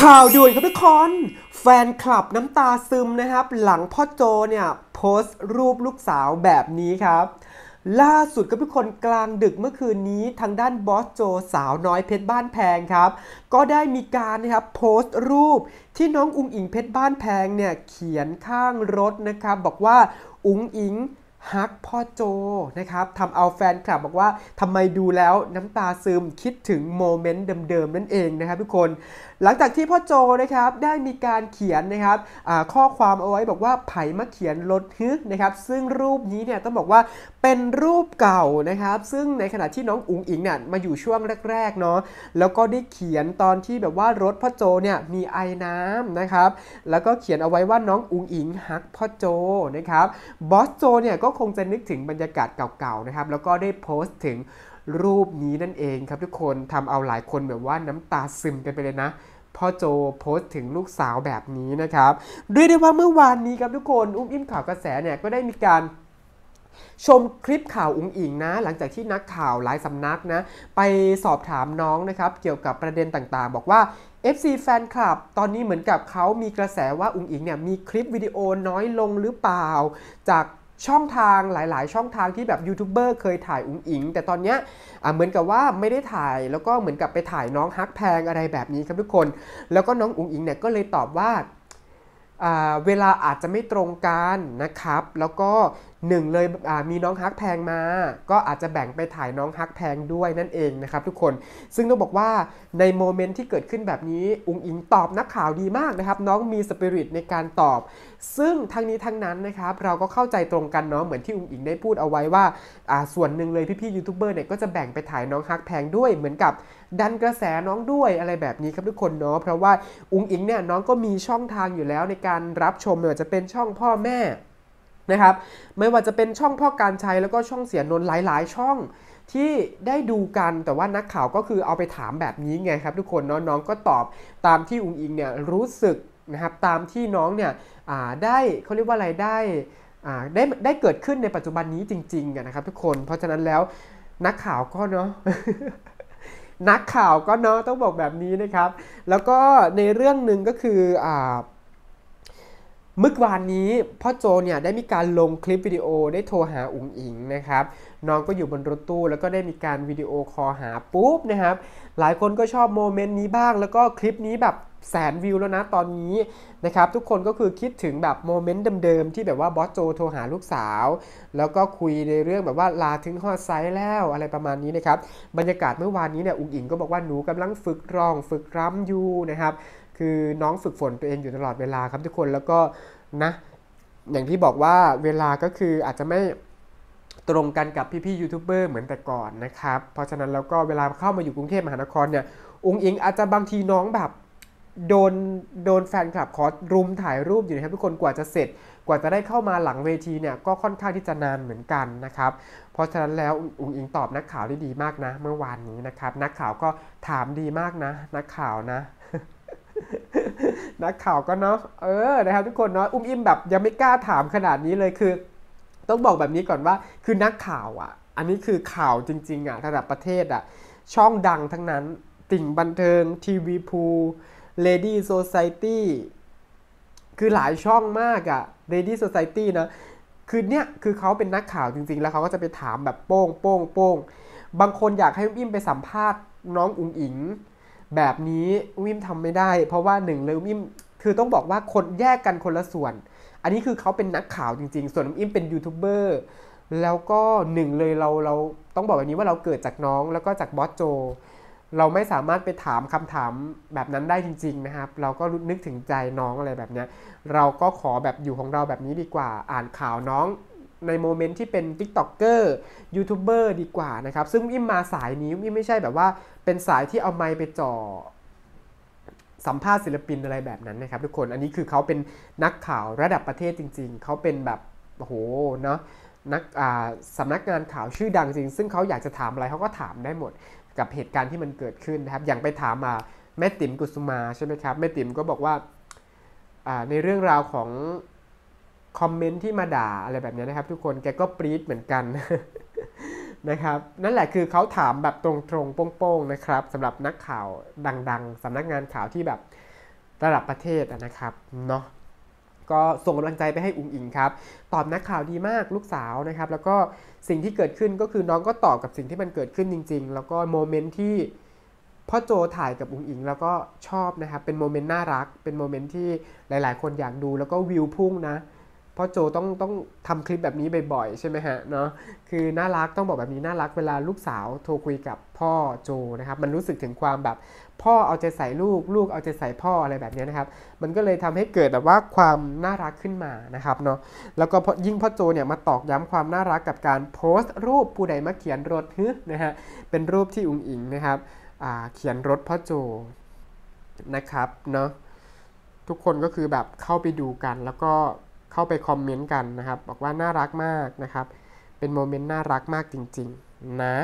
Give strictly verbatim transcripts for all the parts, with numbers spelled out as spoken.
ข่าวด่วนครับทุกคนแฟนคลับน้ำตาซึมนะครับหลังพ่อโจเนี่ยโพสต์รูปลูกสาวแบบนี้ครับล่าสุดครับทุกคนกลางดึกเมื่อคืนนี้ทางด้านบอสโจสาวน้อยเพชรบ้านแพงครับก็ได้มีการนะครับโพสต์รูปที่น้องอุ๋งอิงเพชรบ้านแพงเนี่ยเขียนข้างรถนะครับบอกว่าอุ๋งอิงฮักพ่อโจนะครับทำเอาแฟนคลับบอกว่าทำไมดูแล้วน้ำตาซึมคิดถึงโมเมนต์เดิมๆนั่นเองนะครับทุกคนหลังจากที่พ่อโจนะครับได้มีการเขียนนะครับข้อความเอาไว้บอกว่าไผ่มาเขียนรถฮึนะครับซึ่งรูปนี้เนี่ยต้องบอกว่าเป็นรูปเก่านะครับซึ่งในขณะที่น้องอุ๋งอิงเนี่ยมาอยู่ช่วงแรกๆเนาะแล้วก็ได้เขียนตอนที่แบบว่ารถพ่อโจเนี่ยมีไอน้ำนะครับแล้วก็เขียนเอาไว้ว่าน้องอุ๋งอิงฮักพ่อโจนะครับบอสโจเนี่ยก็คงจะนึกถึงบรรยากาศเก่าๆนะครับแล้วก็ได้โพสต์ถึงรูปนี้นั่นเองครับทุกคนทำเอาหลายคนแบบว่าน้ำตาซึมกันไปเลยนะพ่อโจโพสต์ถึงลูกสาวแบบนี้นะครับเรียกได้ว่าเมื่อวานนี้ครับทุกคนอุ้มอิ่มข่าวกระแสเนี่ยก็ได้มีการชมคลิปข่าวอุ๋งอิงนะหลังจากที่นักข่าวหลายสำนักนะไปสอบถามน้องนะครับเกี่ยวกับประเด็นต่างๆบอกว่า เอฟ ซี แฟนคลับตอนนี้เหมือนกับเขามีกระแสว่าอุ๋งอิงเนี่ยมีคลิปวิดีโอน้อยลงหรือเปล่าจากช่องทางหลายๆช่องทางที่แบบยูทูบเบอร์เคยถ่ายอุ๋งอิงแต่ตอนนี้เหมือนกับว่าไม่ได้ถ่ายแล้วก็เหมือนกับไปถ่ายน้องฮักแพงอะไรแบบนี้ครับทุกคนแล้วก็น้องอุ๋งอิงเนี่ยก็เลยตอบว่าเวลาอาจจะไม่ตรงกันนะครับแล้วก็หนึ่งเลยมีน้องฮักแพงมาก็อาจจะแบ่งไปถ่ายน้องฮักแพงด้วยนั่นเองนะครับทุกคนซึ่งต้องบอกว่าในโมเมนต์ที่เกิดขึ้นแบบนี้อุ๋งอิงตอบนักข่าวดีมากนะครับน้องมีสปิริตในการตอบซึ่งทั้งนี้ทั้งนั้นนะครับเราก็เข้าใจตรงกันเนาะเหมือนที่อุ๋งอิงได้พูดเอาไว้ว่าส่วนหนึ่งเลยพี่ๆยูทูบเบอร์เนี่ยก็จะแบ่งไปถ่ายน้องฮักแพงด้วยเหมือนกับดันกระแสน้องด้วยอะไรแบบนี้ครับทุกคนเนาะเพราะว่าอุ๋งอิงเนี่ยน้องก็มีช่องทางอยู่แล้วในการรับชมไม่ว่าจะเป็นช่องพ่อแม่นะครับไม่ว่าจะเป็นช่องพ่อการชัยแล้วก็ช่องเสียนนท์หลายๆช่องที่ได้ดูกันแต่ว่านักข่าวก็คือเอาไปถามแบบนี้ไงครับทุกคนเนาะน้องก็ตอบตามที่อุ๋งอิงเนี่ยรู้สึกนะครับตามที่น้องเนี่ยได้เขาเรียกว่าอะไรได้ได้ได้เกิดขึ้นในปัจจุบันนี้จริงๆนะครับทุกคนเพราะฉะนั้นแล้วนักข่าวก็เนาะ นักข่าวก็เนาะต้องบอกแบบนี้นะครับแล้วก็ในเรื่องหนึ่งก็คืออ่าเมื่อวานนี้พ่อโจเนี่ยได้มีการลงคลิปวิดีโอได้โทรหาอุ๋งอิงนะครับน้องก็อยู่บนรถตู้แล้วก็ได้มีการวิดีโอคอลหาปุ๊บนะครับหลายคนก็ชอบโมเมนต์นี้บ้างแล้วก็คลิปนี้แบบแสนวิวแล้วนะตอนนี้นะครับทุกคนก็คือคิดถึงแบบโมเมนต์เดิมๆที่แบบว่าบอสโจโทรหาลูกสาวแล้วก็คุยในเรื่องแบบว่าลาถึงฮอดไซส์แล้วอะไรประมาณนี้นะครับบรรยากาศเมื่อวานนี้เนี่ยอุ๋งอิงก็บอกว่าหนูกำลังฝึกร้องฝึกรำอยู่นะครับคือน้องฝึกฝนตัวเองอยู่ตลอดเวลาครับทุกคนแล้วก็นะอย่างที่บอกว่าเวลาก็คืออาจจะไม่ตรงกันกับพี่ๆยูทูบเบอร์เหมือนแต่ก่อนนะครับเพราะฉะนั้นแล้วก็เวลาเข้ามาอยู่กรุงเทพมหานครเนี่ยอุ๋งอิงอาจจะบางทีน้องแบบโดนโดนแฟนคลับขอรุมถ่ายรูปอยู่นะครับทุกคนกว่าจะเสร็จกว่าจะได้เข้ามาหลังเวทีเนี่ยก็ค่อนข้างที่จะนานเหมือนกันนะครับเพราะฉะนั้นแล้วอุ๋งอิงตอบนักข่าวได้ดีมากนะเมื่อวานนี้นะครับนักข่าวก็ถามดีมากนะนักข่าวนะนักข่าวก็เนาะเออนะครับทุกคนเนาะอุ้มอิ่มแบบยังไม่กล้าถามขนาดนี้เลยคือต้องบอกแบบนี้ก่อนว่าคือนักข่าวอ่ะอันนี้คือข่าวจริงๆอ่ะระดับประเทศอ่ะช่องดังทั้งนั้นติ่งบันเทิงทีวีพูเลดี้โซไซตี้คือหลายช่องมากอ่ะเลดี้โซไซตี้นะคือเนี้ยคือเขาเป็นนักข่าวจริงๆแล้วเขาก็จะไปถามแบบโป้งโป้งโป้งบางคนอยากให้อุ้มอิ่มไปสัมภาษณ์น้องอุ๋งอิงแบบนี้วิมทำไม่ได้เพราะว่าหนึ่งเลยวิมคือต้องบอกว่าคนแยกกันคนละส่วนอันนี้คือเขาเป็นนักข่าวจริงๆส่วนวิมเป็นยูทูบเบอร์แล้วก็หนึ่งเลยเราเราต้องบอกแบบนี้ว่าเราเกิดจากน้องแล้วก็จากบอสโจเราไม่สามารถไปถามคำถามแบบนั้นได้จริงๆนะครับเราก็นึกถึงใจน้องอะไรแบบนี้เราก็ขอแบบอยู่ของเราแบบนี้ดีกว่าอ่านข่าวน้องในโมเมนต์ที่เป็น ติ๊กต็อกเกอร์ ยูทูบเบอร์ดีกว่านะครับซึ่งอิมมาสายนี้อิมไม่ใช่แบบว่าเป็นสายที่เอาไมค์ไปจ่อสัมภาษณ์ศิลปินอะไรแบบนั้นนะครับทุกคนอันนี้คือเขาเป็นนักข่าวระดับประเทศจริงๆเขาเป็นแบบโอ้โหเนาะนักสำนักงานข่าวชื่อดังจริงซึ่งเขาอยากจะถามอะไรเขาก็ถามได้หมดกับเหตุการณ์ที่มันเกิดขึ้นนะครับอย่างไปถามมาแม่ติ๋มกุสุมาใช่ไหมครับแม่ติ๋มก็บอกว่าในเรื่องราวของคอมเมนต์ที่มาด่าอะไรแบบนี้นะครับทุกคนแกก็ปรี๊ดเหมือนกัน นะครับนั่นแหละคือเขาถามแบบตรงๆโป้งๆนะครับสำหรับนักข่าวดังๆสำนักงานข่าวที่แบบระดับประเทศนะครับเนาะก็ส่งกำลังใจไปให้อุ๋งอิงครับตอบนักข่าวดีมากลูกสาวนะครับแล้วก็สิ่งที่เกิดขึ้นก็คือน้องก็ตอบกับสิ่งที่มันเกิดขึ้นจริงๆแล้วก็โมเมนต์ที่พ่อโจถ่ายกับอุ๋งอิงแล้วก็ชอบนะครับเป็นโมเมนต์น่ารักเป็นโมเมนต์ที่หลายๆคนอยากดูแล้วก็วิวพุ่งนะพ่อโจต้องต้องทำคลิปแบบนี้บ่อยๆใช่ไหมฮะเนาะคือน่ารักต้องบอกแบบนี้น่ารักเวลาลูกสาวโทรคุยกับพ่อโจนะครับมันรู้สึกถึงความแบบพ่อเอาใจใส่ลูกลูกเอาใจใส่พ่ออะไรแบบนี้นะครับมันก็เลยทำให้เกิดแบบว่าความน่ารักขึ้นมานะครับเนาะแล้วก็ยิ่งพ่อโจเนี่ยมาตอกย้ำความน่ารักกับการโพสต์รูปผู้ใดมาเขียนรถฮึนะฮะเป็นรูปที่อุ๋งอิงนะครับเขียนรถพ่อโจนะครับเนาะทุกคนก็คือแบบเข้าไปดูกันแล้วก็เข้าไปคอมเมนต์กันนะครับบอกว่าน่ารักมากนะครับเป็นโมเมนต์น่ารักมากจริงๆนะ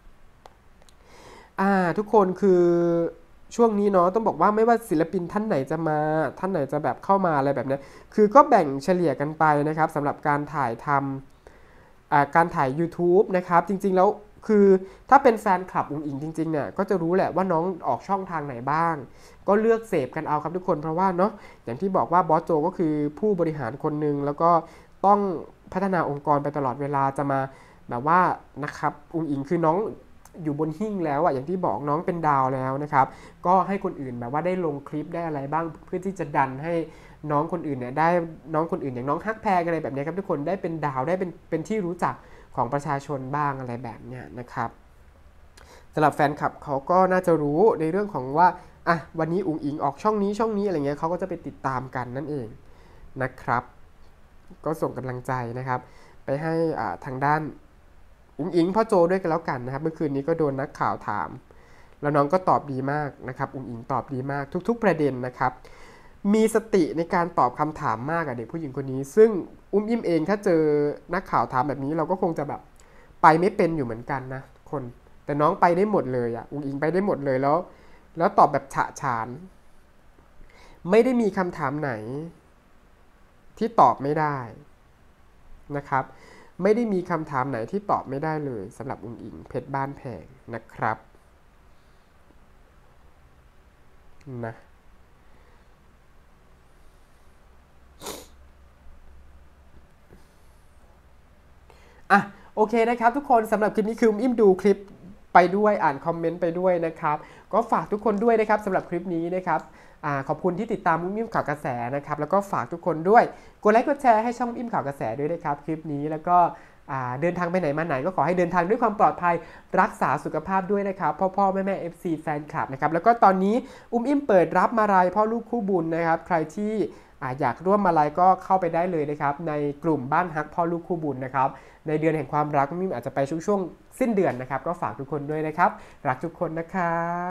อ่าทุกคนคือช่วงนี้เนาะต้องบอกว่าไม่ว่าศิลปินท่านไหนจะมาท่านไหนจะแบบเข้ามาอะไรแบบนี้คือก็แบ่งเฉลี่ยกันไปนะครับสำหรับการถ่ายทำอ่าการถ่าย YouTube นะครับจริงๆแล้วคือถ้าเป็นแฟนคลับอุ๋งอิงจริงๆเนี่ยก็จะรู้แหละว่าน้องออกช่องทางไหนบ้างก็เลือกเสพกันเอาครับทุกคนเพราะว่าเนาะอย่างที่บอกว่าบอสโจก็คือผู้บริหารคนหนึ่งแล้วก็ต้องพัฒนาองค์กรไปตลอดเวลาจะมาแบบว่านะครับอุ๋งอิงคือน้องอยู่บนหิ้งแล้วอ่ะอย่างที่บอกน้องเป็นดาวแล้วนะครับก็ให้คนอื่นแบบว่าได้ลงคลิปได้อะไรบ้างเพื่อที่จะดันให้น้องคนอื่นเนี่ยได้น้องคนอื่นอย่างน้องฮักแพงอะไรแบบนี้ครับทุกคนได้เป็นดาวได้เป็นเป็นที่รู้จักของประชาชนบ้างอะไรแบบนี้นะครับสำหรับแฟนคลับเขาก็น่าจะรู้ในเรื่องของว่าอ่ะวันนี้อุ๋งอิงออกช่องนี้ช่องนี้อะไรเงี้ยเขาก็จะไปติดตามกันนั่นเองนะครับก็ส่งกำลังใจนะครับไปให้อ่าทางด้านอุ๋งอิงพ่อโจด้วยกันแล้วกันนะครับเมื่อคืนนี้ก็โดนนักข่าวถามแล้วน้องก็ตอบดีมากนะครับอุ๋งอิงตอบดีมากทุกๆประเด็นนะครับมีสติในการตอบคำถามมากอะเด็กผู้หญิงคนนี้ซึ่งอุ้มอิ่มเองถ้าเจอนักข่าวถามแบบนี้เราก็คงจะแบบไปไม่เป็นอยู่เหมือนกันนะคนแต่น้องไปได้หมดเลยอะอุ๋งอิงไปได้หมดเลยแล้วแล้วตอบแบบฉะฉานไม่ได้มีคำถามไหนที่ตอบไม่ได้นะครับไม่ได้มีคำถามไหนที่ตอบไม่ได้เลยสำหรับอุ๋งอิงเพชรบ้านแพงนะครับนะอ่ะโอเคนะครับทุกคนสำหรับคลิปนี้คืออิ่มดูคลิปไปด้วยอ่านคอมเมนต์ไปด้วยนะครับก็ฝากทุกคนด้วยนะครับสำหรับคลิปนี้นะครับอ่าขอบคุณที่ติดตามอิ่มข่าวกระแสนะครับแล้วก็ฝากทุกคนด้วยกดไลค์กดแชร์ให้ช่องอิ่มข่าวกระแสด้วยนะครับคลิปนี้แล้วก็เดินทางไปไหนมาไหนก็ขอให้เดินทางด้วยความปลอดภัยรักษาสุขภาพด้วยนะครับพ่อพ่อแม่แม่ เอฟ ซี แฟนคลับนะครับแล้วก็ตอนนี้อุ้มอิ่มเปิดรับมาลัยพ่อลูกคู่บุญนะครับใครที่อยากร่วมมาลัยก็เข้าไปได้เลยนะครับในกลุ่มบ้านฮักพ่อลูกคู่บุญนะครับในเดือนแห่งความรักอุ้มอิ่มอาจจะไปช่วงช่วงสิ้นเดือนนะครับก็ฝากทุกคนด้วยนะครับรักทุกคนนะครับ